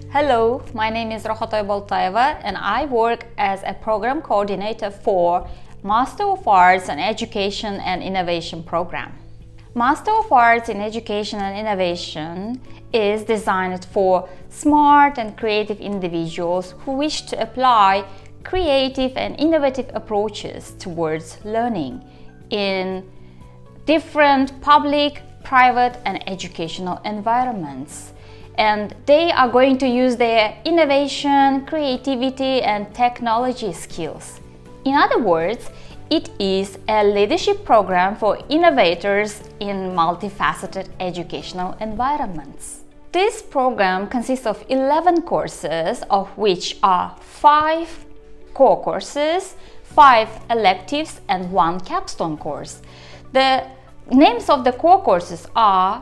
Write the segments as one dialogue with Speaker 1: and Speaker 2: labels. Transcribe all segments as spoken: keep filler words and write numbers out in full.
Speaker 1: Hello, my name is Rokhatoy Boltaeva and I work as a program coordinator for Master of Arts in Education and Innovation program. Master of Arts in Education and Innovation is designed for smart and creative individuals who wish to apply creative and innovative approaches towards learning in different public, private and educational environments. And they are going to use their innovation, creativity and technology skills. In other words, it is a leadership program for innovators in multifaceted educational environments. This program consists of eleven courses, of which are five core courses, five electives and one capstone course. The names of the core courses are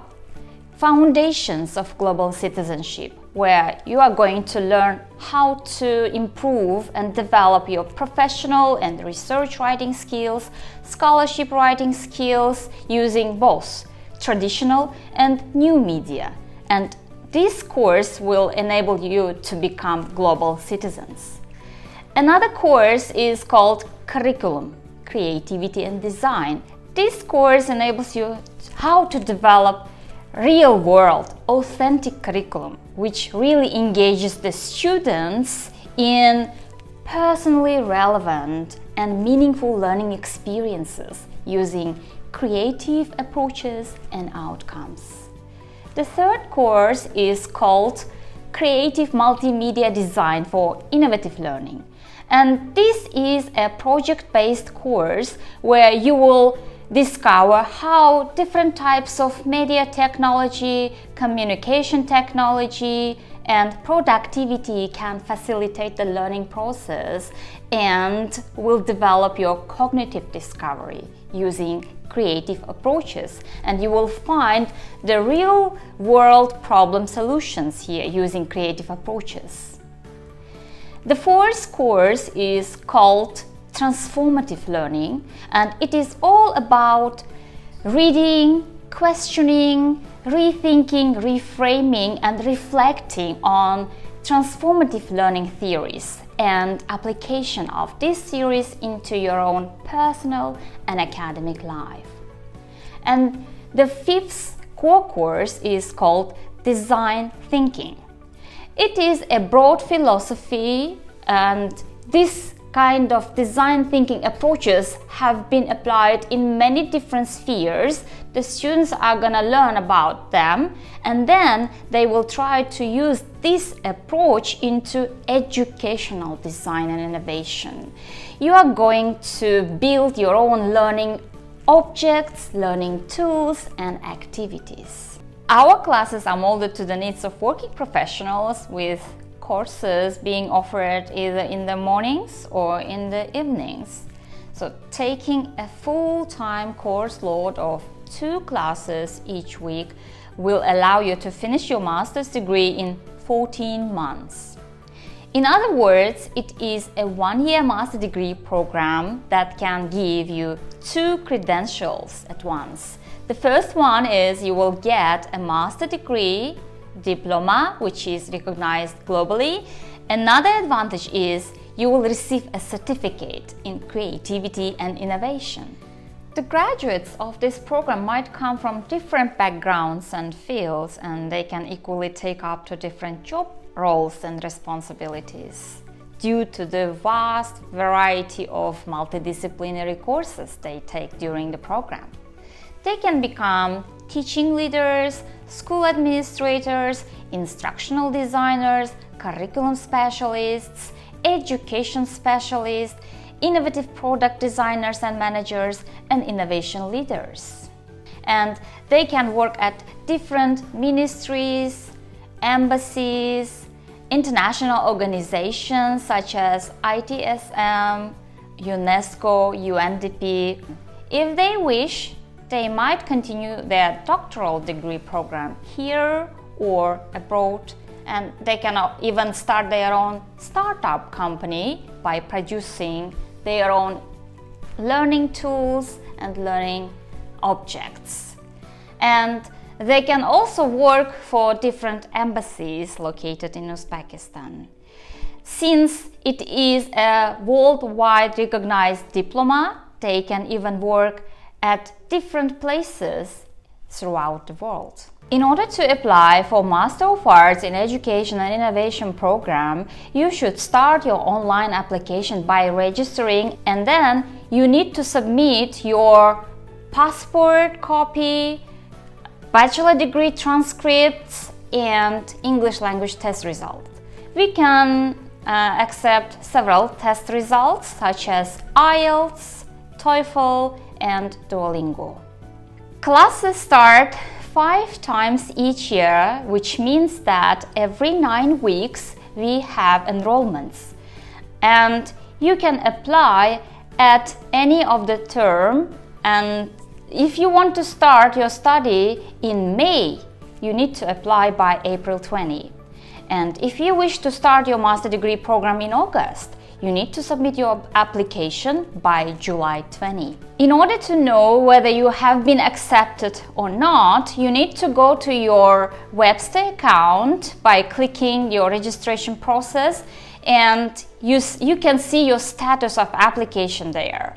Speaker 1: Foundations of Global Citizenship, where you are going to learn how to improve and develop your professional and research writing skills, scholarship writing skills using both traditional and new media. And this course will enable you to become global citizens. Another course is called Curriculum, Creativity and Design. This course enables you how to develop real-world, authentic curriculum, which really engages the students in personally relevant and meaningful learning experiences using creative approaches and outcomes. The third course is called Creative Multimedia Design for Innovative Learning. And this is a project-based course where you will discover how different types of media technology, communication technology, and productivity can facilitate the learning process and will develop your cognitive discovery using creative approaches. And you will find the real-world problem solutions here using creative approaches. The fourth course is called Transformative Learning, and it is all about reading, questioning, rethinking, reframing and reflecting on transformative learning theories and application of this series into your own personal and academic life. And the fifth core course is called Design Thinking. It is a broad philosophy, and this kind of design thinking approaches have been applied in many different spheres. The students are gonna learn about them and then they will try to use this approach into educational design and innovation. You are going to build your own learning objects, learning tools and activities. Our classes are molded to the needs of working professionals, with courses being offered either in the mornings or in the evenings. So taking a full-time course load of two classes each week will allow you to finish your master's degree in fourteen months. In other words, it is a one-year master degree program that can give you two credentials at once. The first one is you will get a master degree diploma, which is recognized globally. Another advantage is you will receive a certificate in creativity and innovation. The graduates of this program might come from different backgrounds and fields, and they can equally take up to different job roles and responsibilities due to the vast variety of multidisciplinary courses they take during the program. They can become teaching leaders, school administrators, instructional designers, curriculum specialists, education specialists, innovative product designers and managers, and innovation leaders. And they can work at different ministries, embassies, international organizations such as I T S M, UNESCO, U N D P. If they wish, they might continue their doctoral degree program here or abroad, and they can even start their own startup company by producing their own learning tools and learning objects. And They can also work for different embassies located in Uzbekistan. Since it is a worldwide recognized diploma, they can even work at different places throughout the world. In order to apply for Master of Arts in Education and Innovation program, you should start your online application by registering, and then you need to submit your passport copy, bachelor degree transcripts, and English language test results. We can uh, accept several test results such as I E L T S, TOEFL, and Duolingo. Classes start five times each year, which means that every nine weeks we have enrollments. And you can apply at any of the term, and if you want to start your study in May, you need to apply by April twentieth. And if you wish to start your master degree program in August, you need to submit your application by July twentieth. In order to know whether you have been accepted or not, you need to go to your Webster account by clicking your registration process, and you, you can see your status of application there.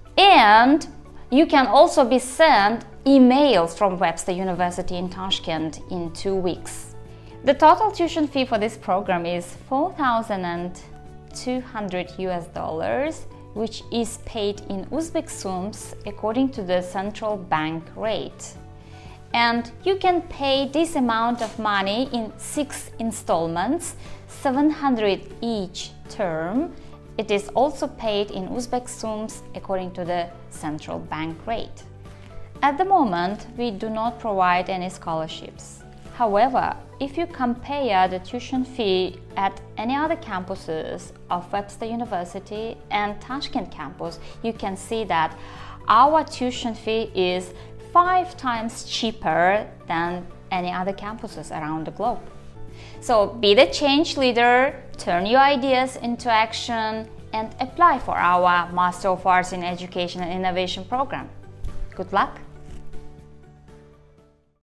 Speaker 1: And you can also be sent emails from Webster University in Tashkent in two weeks. The total tuition fee for this program is four thousand two hundred U S dollars, which is paid in Uzbek sums according to the central bank rate. And you can pay this amount of money in six installments, seven hundred each term. It is also paid in Uzbek sums according to the central bank rate. At the moment, we do not provide any scholarships. However, if you compare the tuition fee at any other campuses of Webster University and Tashkent campus, you can see that our tuition fee is five times cheaper than any other campuses around the globe. So be the change leader, turn your ideas into action, and apply for our Master of Arts in Education and Innovation program. Good luck!